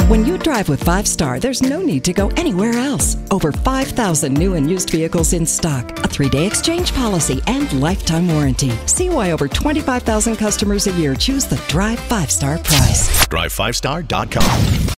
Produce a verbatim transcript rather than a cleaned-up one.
When you drive with Five Star, there's no need to go anywhere else. Over five thousand new and used vehicles in stock, a three-day exchange policy, and lifetime warranty. See why over twenty-five thousand customers a year choose the Drive Five Star price. drive five star dot com.